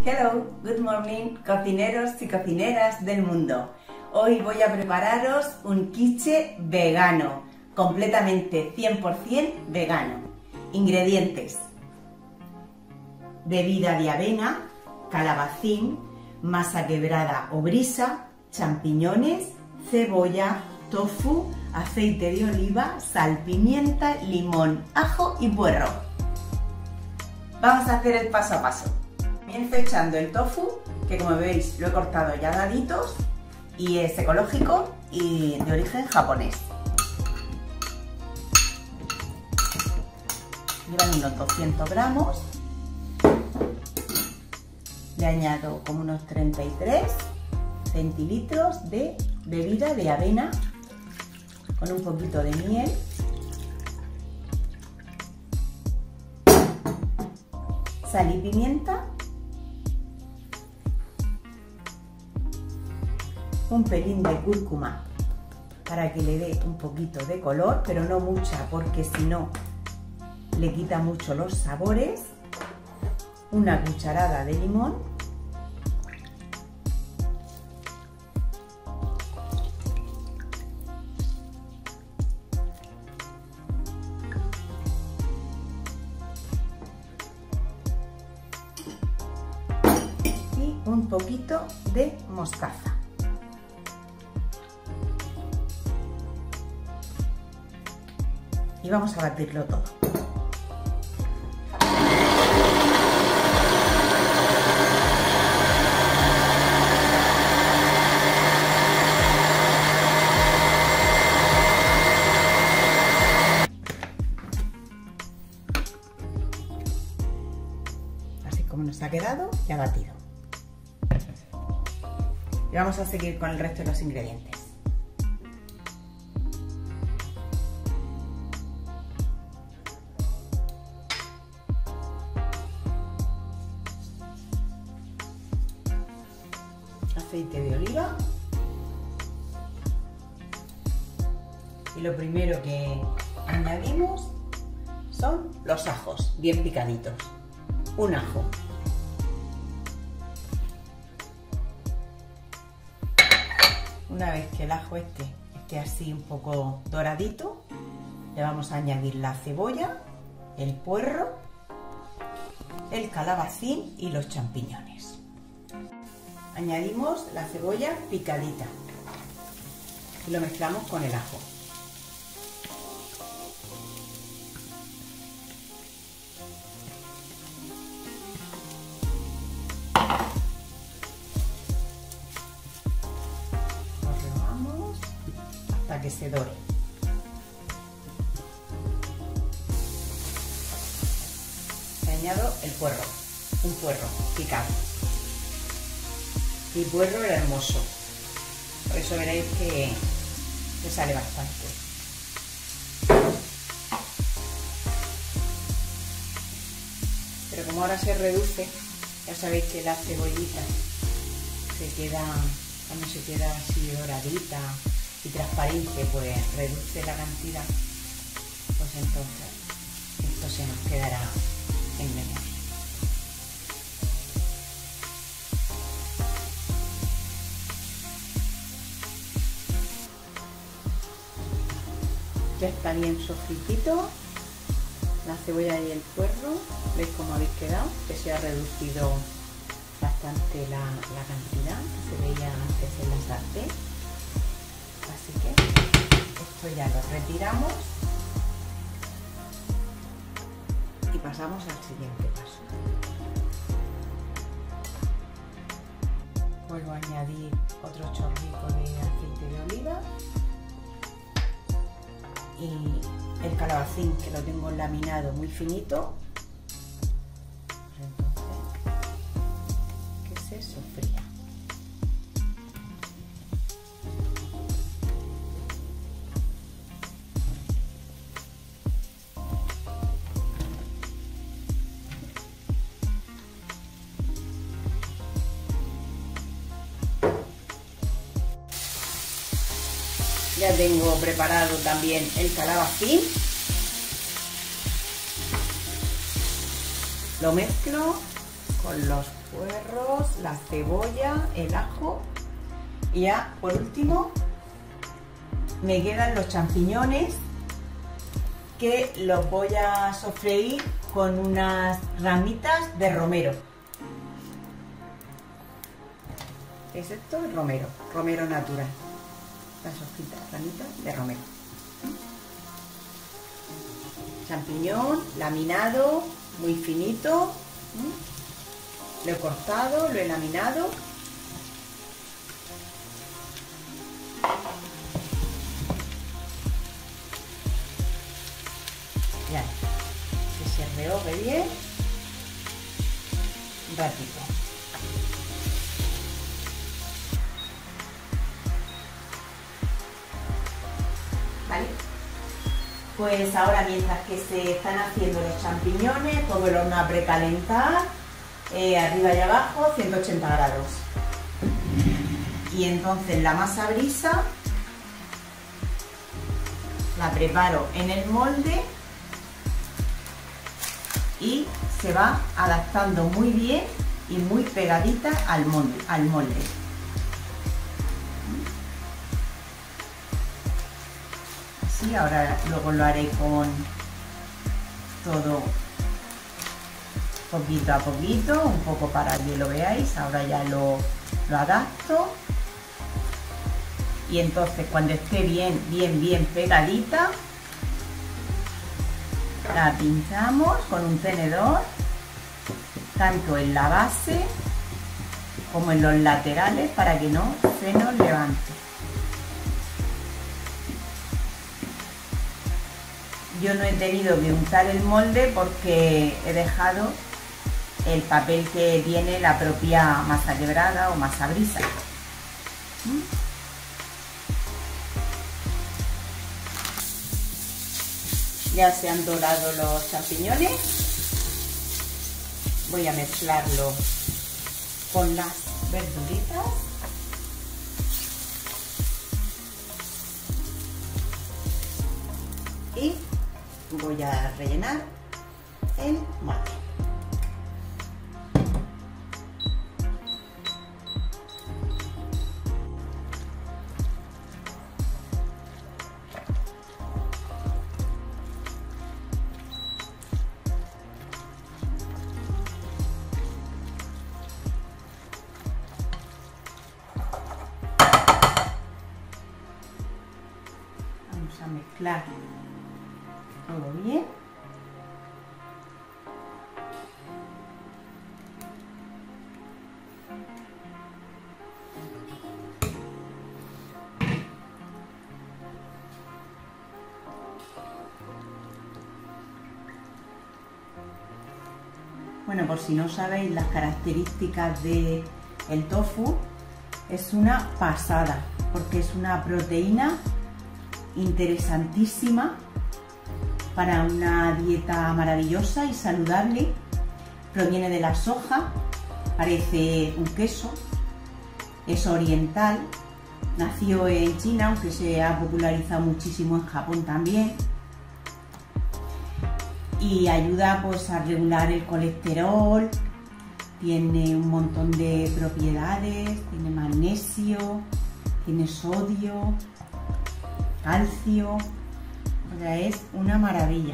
Hello, good morning, cocineros y cocineras del mundo. Hoy voy a prepararos un quiche vegano, completamente 100% vegano. Ingredientes: bebida de avena, calabacín, masa quebrada o brisa, champiñones, cebolla, tofu, aceite de oliva, sal, pimienta, limón, ajo y puerro. Vamos a hacer el paso a paso. Comienzo echando el tofu, que como veis lo he cortado ya a daditos y es ecológico y de origen japonés. Llevan unos 200 gramos. Le añado como unos 33 centilitros de bebida de avena con un poquito de miel, sal y pimienta, un pelín de cúrcuma para que le dé un poquito de color, pero no mucha porque si no le quita mucho los sabores, una cucharada de limón y un poquito de mostaza. Y vamos a batirlo todo. Así como nos ha quedado ya batido. Y vamos a seguir con el resto de los ingredientes. Aceite de oliva y lo primero que añadimos son los ajos bien picaditos. Un ajo, una vez que el ajo esté así un poco doradito, le vamos a añadir la cebolla, el puerro, el calabacín y los champiñones. Añadimos la cebolla picadita y lo mezclamos con el ajo. Lo remamos hasta que se dore. Le añado el puerro, un puerro picado. Y puerro era hermoso, por eso veréis que sale bastante. Pero como ahora se reduce, ya sabéis que la cebollita cuando se queda así doradita y transparente, pues reduce la cantidad, pues entonces esto se nos quedará en menos. Ya está bien sofritito la cebolla y el puerro. ¿Veis cómo habéis quedado? Que se ha reducido bastante la cantidad que se veía antes en la sartén. Así que esto ya lo retiramos y pasamos al siguiente paso. Vuelvo a añadir otro chorrito de aceite de oliva y el calabacín, que lo tengo laminado muy finito, entonces que se sofría. Ya tengo preparado también el calabacín. Lo mezclo con los puerros, la cebolla, el ajo y ya por último me quedan los champiñones, que los voy a sofreír con unas ramitas de romero. ¿Qué es esto? Romero, romero natural. Las hojitas, ramitas de romero. Champiñón laminado, muy finito. Lo he cortado, lo he laminado. Ya, que se rehogue bien un ratito. ¿Vale? Pues ahora, mientras que se están haciendo los champiñones, pongo el horno a precalentar, arriba y abajo, 180 grados. Y entonces la masa brisa la preparo en el molde y se va adaptando muy bien y muy pegadita al molde. Así, ahora luego lo haré con todo poquito a poquito, un poco para que lo veáis. Ahora ya lo adapto. Y entonces cuando esté bien pegadita, la pinchamos con un tenedor, tanto en la base como en los laterales, para que no se nos levante. Yo no he tenido que untar el molde porque he dejado el papel que tiene la propia masa quebrada o masa brisa. Ya se han dorado los champiñones. Voy a mezclarlo con las verduritas. Y voy a rellenar el molde. Vamos a mezclar todo bien. Bueno, por si no sabéis las características del tofu, es una pasada, porque es una proteína interesantísima para una dieta maravillosa y saludable. Proviene de la soja, parece un queso, es oriental, nació en China, aunque se ha popularizado muchísimo en Japón también, y ayuda pues a regular el colesterol, tiene un montón de propiedades, tiene magnesio, tiene sodio, calcio, o sea, es una maravilla.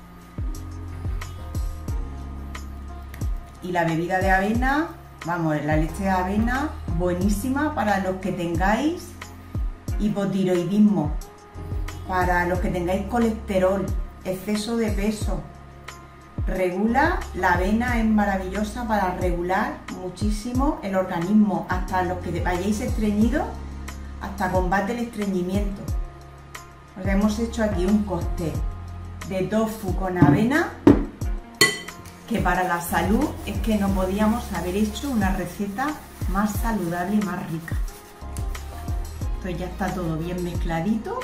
Y la bebida de avena, vamos, la leche de avena, buenísima para los que tengáis hipotiroidismo, para los que tengáis colesterol, exceso de peso. Regula, la avena es maravillosa para regular muchísimo el organismo, hasta los que vayáis estreñidos, hasta combate el estreñimiento. Os hemos hecho aquí un cóctel de tofu con avena, que para la salud es que no podíamos haber hecho una receta más saludable y más rica. Entonces ya está todo bien mezcladito.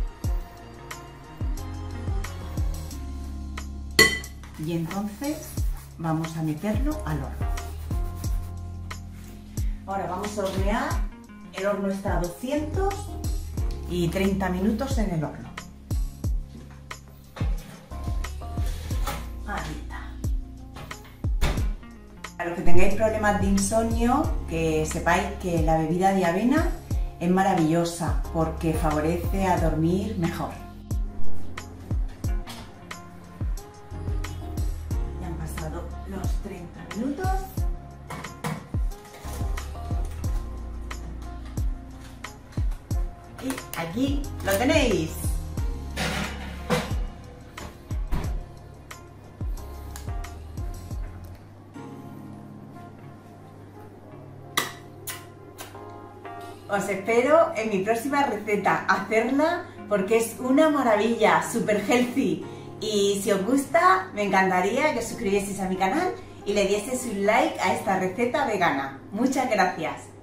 Y entonces vamos a meterlo al horno. Ahora vamos a hornear. El horno está a 200 y 30 minutos en el horno. Ahí está. Para los que tengáis tengáis problemas de insomnio, que sepáis que la bebida de avena es maravillosa porque favorece a dormir mejor. Ya han pasado los 30 minutos. Y aquí lo tenéis. Os espero en mi próxima receta, hacerla porque es una maravilla, super healthy. Y si os gusta, me encantaría que os suscribieseis a mi canal y le dieseis un like a esta receta vegana. Muchas gracias.